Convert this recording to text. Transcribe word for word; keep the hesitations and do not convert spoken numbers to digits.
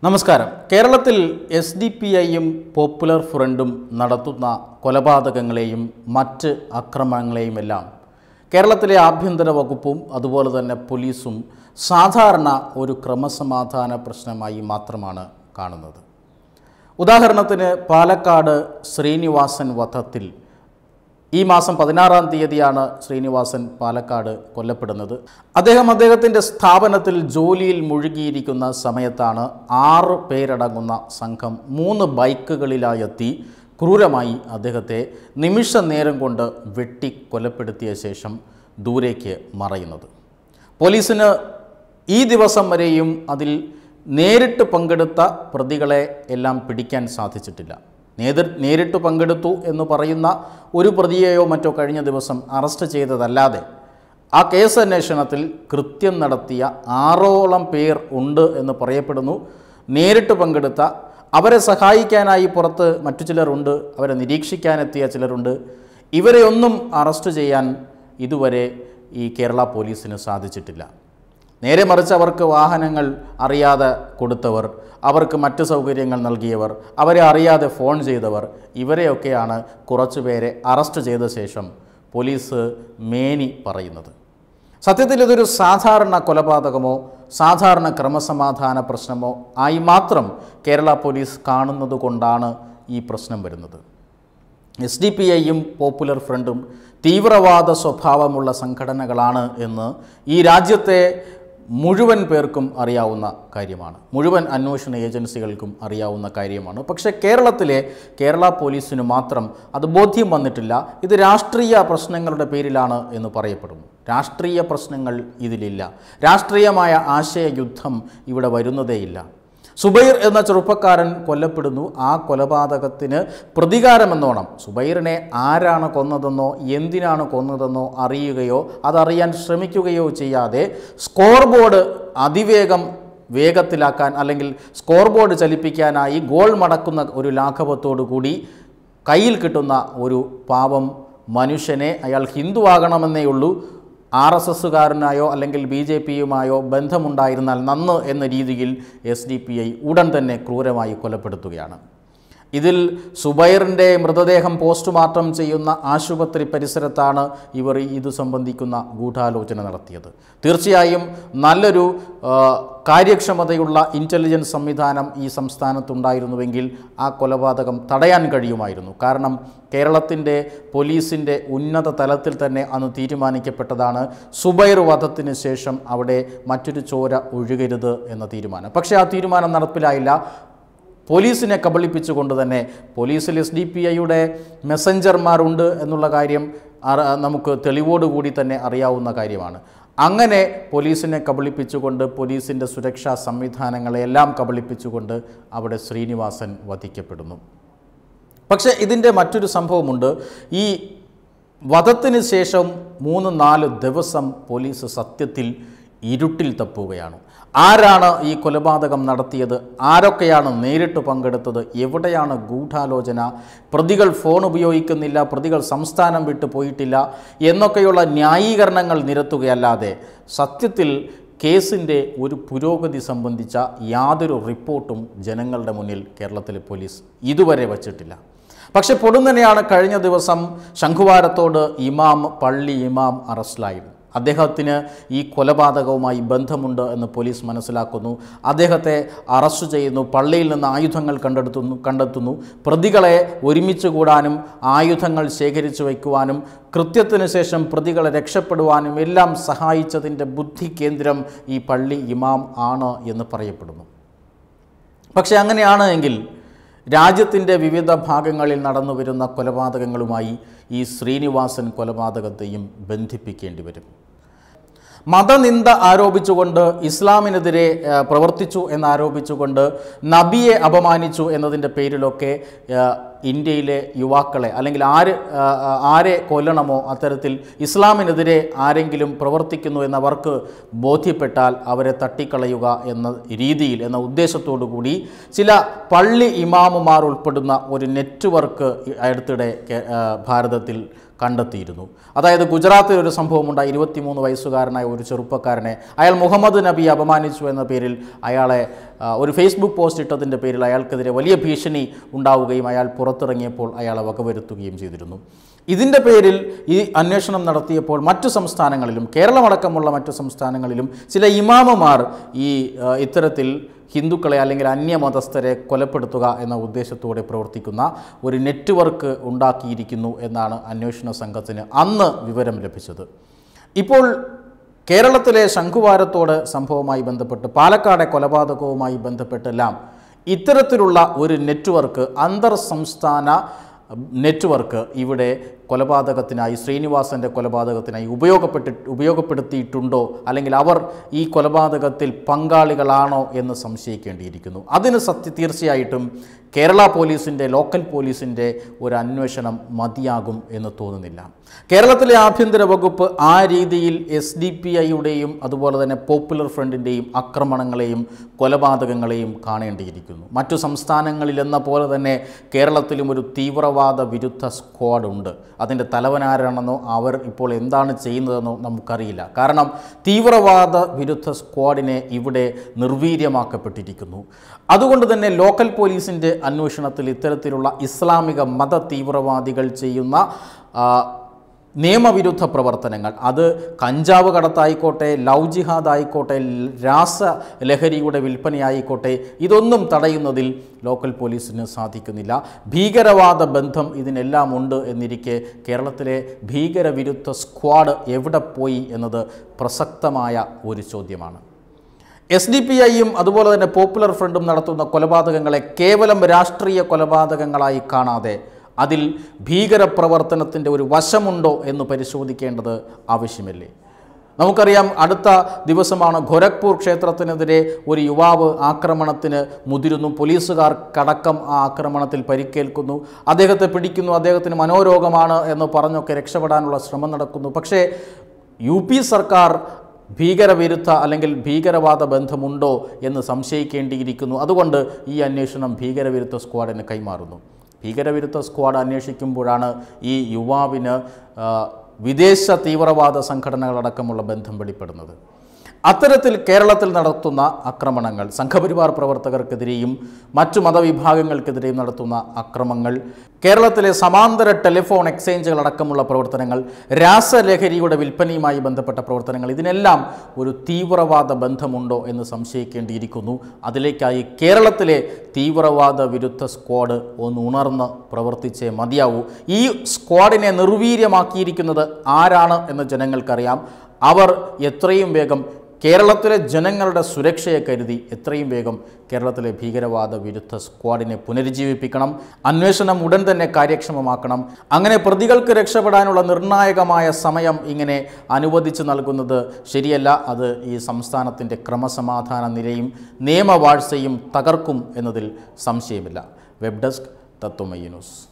നമസ്കാരം. കേരളത്തിൽ S D P ഐയും പോപ്പുലർ ഫ്രണ്ടും നടത്തുന്ന കൊലപാതകങ്ങളെയും മറ്റ് അക്രമങ്ങളെയുമെല്ലാം കേരളത്തിലെ ആഭ്യന്തര വകുപ്പും അതുപോലെ തന്നെ പോലീസും സാധാരണ ഒരു ക്രമസമാധാന പ്രശ്നമായി മാത്രമാണ് കാണുന്നത്. ഉദാഹരണത്തിന് പാലക്കാട് ശ്രീനിവാസൻ വധത്തിൽ ഈ മാസം പതിനാറാം തീയതിയാണ് ശ്രീനിവാസൻ പാലക്കാട് കൊല്ലപ്പെടുന്നത്. അദ്ദേഹം അദ്ദേഹത്തിൻ്റെ സ്ഥാപനത്തിൽ ജോലിയിൽ മുഴുകിയിരിക്കുന്ന സമയത്താണ് ആറ് പേരടങ്ങുന്ന സംഘം മൂന്ന് ബൈക്കുകളിലായെത്തി ക്രൂരമായി അദ്ദേഹത്തെ നിമിഷ നേരം കൊണ്ട് വെട്ടി കൊലപ്പെടുത്തിയ ശേഷം ദൂരേക്ക് മറയുന്നത്. പോലീസിന് ഈ ദിവസം വരെയും അതിൽ നേരിട്ട് പങ്കെടുത്ത പ്രതികളെ എല്ലാം പിടിക്കാൻ സാധിച്ചിട്ടില്ല. നേതൃ നേരിട്ട് പങ്കെടുത്തു എന്ന് പറയുന്ന ഒരു പ്രതിയെയോ മറ്റോ കഴിഞ്ഞ ദിവസം അറസ്റ്റ് ചെയ്തതല്ലാതെ ആ കേസ് അന്വേഷണത്തിൽ കൃത്യം നടത്തിയ ആറോളം പേർ ഉണ്ട് എന്ന് പറയപ്പെടുന്നു. നേരിട്ട് പങ്കെടുത്ത, അവരെ സഹായിക്കാനായി പുറത്ത് മറ്റു ചിലരുണ്ട്, അവരെ നിരീക്ഷിക്കാനെത്തിയ ചിലരുണ്ട്. ഇവരെയൊന്നും അറസ്റ്റ് ചെയ്യാൻ ഇതുവരെ ഈ കേരള പോലീസിന് സാധിച്ചിട്ടില്ല. നേരെ മറിച്ച് അവർക്ക് വാഹനങ്ങൾ അറിയാതെ കൊടുത്തവർ, അവർക്ക് മറ്റ് സൗകര്യങ്ങൾ നൽകിയവർ, അവരെ അറിയാതെ ഫോൺ ചെയ്തവർ, ഇവരെയൊക്കെയാണ് കുറച്ചുപേരെ അറസ്റ്റ് ചെയ്ത ശേഷം പോലീസ് മേനി പറയുന്നത്. സത്യത്തിൽ ഇതൊരു സാധാരണ കൊലപാതകമോ സാധാരണ ക്രമസമാധാന പ്രശ്നമോ ആയി മാത്രം കേരള പോലീസ് കാണുന്നത് കൊണ്ടാണ് ഈ പ്രശ്നം വരുന്നത്. എസ് ഡി പി ഐയും പോപ്പുലർ ഫ്രണ്ടും തീവ്രവാദ സ്വഭാവമുള്ള സംഘടനകളാണ് എന്ന് ഈ രാജ്യത്തെ മുഴുവൻ പേർക്കും അറിയാവുന്ന കാര്യമാണ്. മുഴുവൻ അന്വേഷണ ഏജൻസികൾക്കും അറിയാവുന്ന കാര്യമാണ്. പക്ഷേ കേരളത്തിലെ കേരള പോലീസിന് മാത്രം അത് ബോധ്യം വന്നിട്ടില്ല. ഇത് രാഷ്ട്രീയ പ്രശ്നങ്ങളുടെ പേരിലാണ് എന്ന് പറയപ്പെടുന്നു. രാഷ്ട്രീയ പ്രശ്നങ്ങൾ ഇതിലില്ല. രാഷ്ട്രീയമായ ആശയയുദ്ധം ഇവിടെ വരുന്നതേയില്ല. സുബൈർ എന്ന ചെറുപ്പക്കാരൻ കൊല്ലപ്പെടുന്നു. ആ കൊലപാതകത്തിന് പ്രതികാരമെന്നോണം സുബൈറിനെ ആരാണ് കൊന്നതെന്നോ എന്തിനാണ് കൊന്നതെന്നോ അറിയുകയോ അതറിയാൻ ശ്രമിക്കുകയോ ചെയ്യാതെ സ്കോർ ബോർഡ് അതിവേഗം വേഗത്തിലാക്കാൻ അല്ലെങ്കിൽ സ്കോർ ബോർഡ് ചലിപ്പിക്കാനായി ഗോൾ മടക്കുന്ന ഒരു ലാഘവത്തോടു കൂടി കയ്യിൽ കിട്ടുന്ന ഒരു പാവം മനുഷ്യനെ, അയാൾ ഹിന്ദു ആകണമെന്നേ ഉള്ളൂ, ആർ എസ് എസുകാരനായോ അല്ലെങ്കിൽ ബി ജെ പിയുമായോ ബന്ധമുണ്ടായിരുന്നാൽ നന്ന് എന്ന രീതിയിൽ എസ് ഡി പി ഐ ഉടൻ തന്നെ ക്രൂരമായി കൊലപ്പെടുത്തുകയാണ്. ഇതിൽ സുബൈറിൻ്റെ മൃതദേഹം പോസ്റ്റ്മോർട്ടം ചെയ്യുന്ന ആശുപത്രി പരിസരത്താണ് ഇവർ ഇത് സംബന്ധിക്കുന്ന ഗൂഢാലോചന നടത്തിയത്. തീർച്ചയായും നല്ലൊരു കാര്യക്ഷമതയുള്ള ഇൻ്റലിജൻസ് സംവിധാനം ഈ സംസ്ഥാനത്തുണ്ടായിരുന്നുവെങ്കിൽ ആ കൊലപാതകം തടയാൻ കഴിയുമായിരുന്നു. കാരണം കേരളത്തിൻ്റെ പോലീസിൻ്റെ ഉന്നത തലത്തിൽ തന്നെ അന്ന് തീരുമാനിക്കപ്പെട്ടതാണ് സുബൈർ വധത്തിന് ശേഷം അവിടെ മറ്റൊരു ചോര ഒഴുകരുത് എന്ന തീരുമാനം. പക്ഷേ ആ തീരുമാനം നടപ്പിലായില്ല. പോലീസിനെ കബളിപ്പിച്ചുകൊണ്ട് തന്നെ പോലീസിൽ എസ് ഡി പി ഐയുടെ മെസ്സഞ്ചർമാരുണ്ട് എന്നുള്ള കാര്യം നമുക്ക് തെളിവോടുകൂടി തന്നെ അറിയാവുന്ന കാര്യമാണ്. അങ്ങനെ പോലീസിനെ കബളിപ്പിച്ചുകൊണ്ട് പോലീസിൻ്റെ സുരക്ഷാ സംവിധാനങ്ങളെല്ലാം കബളിപ്പിച്ചുകൊണ്ട് അവിടെ ശ്രീനിവാസൻ വധിക്കപ്പെടുന്നു. പക്ഷേ ഇതിൻ്റെ മറ്റൊരു സംഭവമുണ്ട്. ഈ വധത്തിന് ശേഷം മൂന്ന് നാല് ദിവസം പോലീസ് സത്യത്തിൽ ഇരുട്ടിൽ തപ്പുകയാണ്. ആരാണ് ഈ കൊലപാതകം നടത്തിയത്? ആരൊക്കെയാണ് നേരിട്ട് പങ്കെടുത്തത്? എവിടെയാണ് ഗൂഢാലോചന? പ്രതികൾ ഫോൺ ഉപയോഗിക്കുന്നില്ല, പ്രതികൾ സംസ്ഥാനം വിട്ടു പോയിട്ടില്ല എന്നൊക്കെയുള്ള ന്യായീകരണങ്ങൾ നിരത്തുകയല്ലാതെ സത്യത്തിൽ കേസിൻ്റെ ഒരു പുരോഗതി സംബന്ധിച്ച യാതൊരു റിപ്പോർട്ടും ജനങ്ങളുടെ മുന്നിൽ കേരളത്തിലെ പോലീസ് ഇതുവരെ വച്ചിട്ടില്ല. പക്ഷെ പൊടുന്നനെയാണ് കഴിഞ്ഞ ദിവസം ശംഖുവാരത്തോട് ഇമാം, പള്ളി ഇമാം അറസ്റ്റിലായിരുന്നു. അദ്ദേഹത്തിന് ഈ കൊലപാതകവുമായി ബന്ധമുണ്ട് എന്ന് പോലീസ് മനസ്സിലാക്കുന്നു. അദ്ദേഹത്തെ അറസ്റ്റ് ചെയ്യുന്നു. പള്ളിയിൽ നിന്ന് ആയുധങ്ങൾ കണ്ടെടുത്തുന്നു കണ്ടെത്തുന്നു പ്രതികളെ ഒരുമിച്ച് കൂടാനും ആയുധങ്ങൾ ശേഖരിച്ചു വയ്ക്കുവാനും കൃത്യത്തിന് ശേഷം പ്രതികളെ രക്ഷപ്പെടുവാനും എല്ലാം സഹായിച്ചതിൻ്റെ ബുദ്ധി കേന്ദ്രം ഈ പള്ളി ഇമാം ആണ് എന്ന് പറയപ്പെടുന്നു. പക്ഷെ അങ്ങനെയാണ് എങ്കിൽ രാജ്യത്തിൻ്റെ വിവിധ ഭാഗങ്ങളിൽ നടന്നു വരുന്ന കൊലപാതകങ്ങളുമായി ഈ ശ്രീനിവാസൻ കൊലപാതകത്തെയും ബന്ധിപ്പിക്കേണ്ടി വരും. മതനിന്ദ ആരോപിച്ചുകൊണ്ട്, ഇസ്ലാമിനെതിരെ പ്രവർത്തിച്ചു എന്നാരോപിച്ചുകൊണ്ട്, നബിയെ അപമാനിച്ചു എന്നതിൻ്റെ പേരിലൊക്കെ ഇന്ത്യയിലെ യുവാക്കളെ അല്ലെങ്കിൽ ആര് ആരെ കൊല്ലണമോ അത്തരത്തിൽ ഇസ്ലാമിനെതിരെ ആരെങ്കിലും പ്രവർത്തിക്കുന്നു എന്നവർക്ക് ബോധ്യപ്പെട്ടാൽ അവരെ തട്ടിക്കളയുക എന്ന രീതിയിൽ എന്ന ഉദ്ദേശത്തോടു കൂടി ചില പള്ളി ഇമാമുമാർ ഉൾപ്പെടുന്ന ഒരു നെറ്റ്വർക്ക് അടുത്തിടെ ഭാരതത്തിൽ കണ്ടെത്തിയിരുന്നു. അതായത് ഗുജറാത്തിൽ ഒരു സംഭവമുണ്ടായി. ഇരുപത്തിമൂന്ന് വയസ്സുകാരനായ ഒരു ചെറുപ്പക്കാരനെ അയാൾ മുഹമ്മദ് നബി അപമാനിച്ചു എന്ന പേരിൽ അയാളെ ഒരു ഫേസ്ബുക്ക് പോസ്റ്റ് ഇട്ടതിൻ്റെ പേരിൽ അയാൾക്കെതിരെ വലിയ ഭീഷണി ഉണ്ടാവുകയും അയാൾ പുറത്തിറങ്ങിയപ്പോൾ അയാളെ വകവരുത്തുകയും ചെയ്തിരുന്നു. ഇതിൻ്റെ പേരിൽ ഈ അന്വേഷണം നടത്തിയപ്പോൾ മറ്റു സംസ്ഥാനങ്ങളിലും കേരളമടക്കമുള്ള മറ്റു സംസ്ഥാനങ്ങളിലും ചില ഇമാമമാർ ഈ ഇത്തരത്തിൽ ഹിന്ദുക്കളെ അല്ലെങ്കിൽ അന്യമതസ്ഥരെ കൊലപ്പെടുത്തുക എന്ന ഉദ്ദേശത്തോടെ പ്രവർത്തിക്കുന്ന ഒരു നെറ്റ്വർക്ക് ഉണ്ടാക്കിയിരിക്കുന്നു എന്നാണ് അന്വേഷണ സംഘത്തിന് അന്ന് വിവരം ലഭിച്ചത്. ഇപ്പോൾ കേരളത്തിലെ ശംഖുവാരത്തോട് സംഭവവുമായി ബന്ധപ്പെട്ട് പാലക്കാടെ കൊലപാതകവുമായി ബന്ധപ്പെട്ടെല്ലാം ഇത്തരത്തിലുള്ള ഒരു നെറ്റ്വർക്ക് അന്തർ സംസ്ഥാന നെറ്റ്വർക്ക് ഇവിടെ കൊലപാതകത്തിനായി ശ്രീനിവാസൻ്റെ കൊലപാതകത്തിനായി ഉപയോഗപ്പെട്ടി ഉപയോഗപ്പെടുത്തിയിട്ടുണ്ടോ അല്ലെങ്കിൽ അവർ ഈ കൊലപാതകത്തിൽ പങ്കാളികളാണോ എന്ന് സംശയിക്കേണ്ടിയിരിക്കുന്നു. അതിന് സത്യ തീർച്ചയായിട്ടും കേരള പോലീസിൻ്റെ ലോക്കൽ പോലീസിൻ്റെ ഒരു അന്വേഷണം മതിയാകും എന്ന് തോന്നുന്നില്ല. കേരളത്തിലെ ആഭ്യന്തര വകുപ്പ് ആ രീതിയിൽ എസ് ഡി പി ഐയുടെയും അതുപോലെ തന്നെ പോപ്പുലർ ഫ്രണ്ടിൻ്റെയും ആക്രമണങ്ങളെയും കൊലപാതകങ്ങളെയും കാണേണ്ടിയിരിക്കുന്നു. മറ്റു സംസ്ഥാനങ്ങളിലെന്ന പോലെ തന്നെ കേരളത്തിലും ഒരു തീവ്രവാദ വിരുദ്ധ സ്ക്വാഡ് ഉണ്ട്. അതിൻ്റെ തലവനാരാണെന്നോ അവർ ഇപ്പോൾ എന്താണ് ചെയ്യുന്നതെന്നോ നമുക്കറിയില്ല. കാരണം തീവ്രവാദ വിരുദ്ധ സ്ക്വാഡിനെ ഇവിടെ നിർവീര്യമാക്കപ്പെട്ടിരിക്കുന്നു. അതുകൊണ്ട് തന്നെ ലോക്കൽ പോലീസിൻ്റെ അന്വേഷണത്തിൽ ഇത്തരത്തിലുള്ള ഇസ്ലാമിക മത തീവ്രവാദികൾ ചെയ്യുന്ന നിയമവിരുദ്ധ പ്രവർത്തനങ്ങൾ, അത് കഞ്ചാവ് കടത്തായിക്കോട്ടെ, ലവ് ജിഹാദ് ആയിക്കോട്ടെ, രാസലഹരിയുടെ വിൽപ്പനയായിക്കോട്ടെ, ഇതൊന്നും തടയുന്നതിൽ ലോക്കൽ പോലീസിന് സാധിക്കുന്നില്ല. ഭീകരവാദ ബന്ധം ഇതിനെല്ലാം ഉണ്ട് എന്നിരിക്കെ കേരളത്തിലെ ഭീകരവിരുദ്ധ സ്ക്വാഡ് എവിടെ പോയി എന്നത് പ്രസക്തമായ ഒരു ചോദ്യമാണ്. എസ് ഡി പി ഐയും അതുപോലെ തന്നെ പോപ്പുലർ ഫ്രണ്ടും നടത്തുന്ന കൊലപാതകങ്ങളെ കേവലം രാഷ്ട്രീയ കൊലപാതകങ്ങളായി കാണാതെ അതിൽ ഭീകരപ്രവർത്തനത്തിൻ്റെ ഒരു വശമുണ്ടോ എന്ന് പരിശോധിക്കേണ്ടത് ആവശ്യമല്ലേ? നമുക്കറിയാം, അടുത്ത ദിവസമാണ് ഗോരഖ്പൂർ ക്ഷേത്രത്തിനെതിരെ ഒരു യുവാവ് ആക്രമണത്തിന് മുതിരുന്നു. പോലീസുകാർക്കടക്കം ആ ആക്രമണത്തിൽ പരിക്കേൽക്കുന്നു. അദ്ദേഹത്തെ പിടിക്കുന്നു. അദ്ദേഹത്തിന് മനോരോഗമാണ് എന്ന് പറഞ്ഞൊക്കെ രക്ഷപ്പെടാനുള്ള ശ്രമം നടക്കുന്നു. പക്ഷേ യു പി സർക്കാർ ഭീകരവിരുദ്ധ അല്ലെങ്കിൽ ഭീകരവാദ ബന്ധമുണ്ടോ എന്ന് സംശയിക്കേണ്ടിയിരിക്കുന്നു. അതുകൊണ്ട് ഈ അന്വേഷണം ഭീകരവിരുദ്ധ സ്ക്വാഡിന് കൈമാറുന്നു. ഭീകരവിരുദ്ധ സ്ക്വാഡ് അന്വേഷിക്കുമ്പോഴാണ് ഈ യുവാവിന് വിദേശ തീവ്രവാദ സംഘടനകളടക്കമുള്ള ബന്ധം വെളിപ്പെടുന്നത്. അത്തരത്തിൽ കേരളത്തിൽ നടത്തുന്ന ആക്രമണങ്ങൾ, സംഘപരിവാർ പ്രവർത്തകർക്കെതിരെയും മറ്റു മതവിഭാഗങ്ങൾക്കെതിരെയും നടത്തുന്ന അക്രമങ്ങൾ, കേരളത്തിലെ സമാന്തര ടെലിഫോൺ എക്സ്ചേഞ്ചുകൾ അടക്കമുള്ള പ്രവർത്തനങ്ങൾ, രാസലഹരിയുടെ വിൽപ്പനയുമായി ബന്ധപ്പെട്ട പ്രവർത്തനങ്ങൾ, ഇതിനെല്ലാം ഒരു തീവ്രവാദ ബന്ധമുണ്ടോ എന്ന് സംശയിക്കേണ്ടിയിരിക്കുന്നു. അതിലേക്കായി കേരളത്തിലെ തീവ്രവാദ വിരുദ്ധ സ്ക്വാഡ് ഒന്ന് ഉണർന്ന് പ്രവർത്തിച്ചേ മതിയാവൂ. ഈ സ്ക്വാഡിനെ നിർവീര്യമാക്കിയിരിക്കുന്നത് ആരാണ് എന്ന് ജനങ്ങൾക്കറിയാം. അവർ എത്രയും വേഗം കേരളത്തിലെ ജനങ്ങളുടെ സുരക്ഷയെ കരുതി എത്രയും വേഗം കേരളത്തിലെ ഭീകരവാദ വിരുദ്ധ സ്ക്വാഡിനെ പുനരുജ്ജീവിപ്പിക്കണം. അന്വേഷണം ഉടൻ തന്നെ കാര്യക്ഷമമാക്കണം. അങ്ങനെ പ്രതികൾക്ക് രക്ഷപ്പെടാനുള്ള നിർണായകമായ സമയം ഇങ്ങനെ അനുവദിച്ചു നൽകുന്നത് ശരിയല്ല. അത് ഈ സംസ്ഥാനത്തിൻ്റെ ക്രമസമാധാന നിലയും നിയമവാഴ്ചയും തകർക്കും എന്നതിൽ സംശയമില്ല. Web desk Tatwamayi news.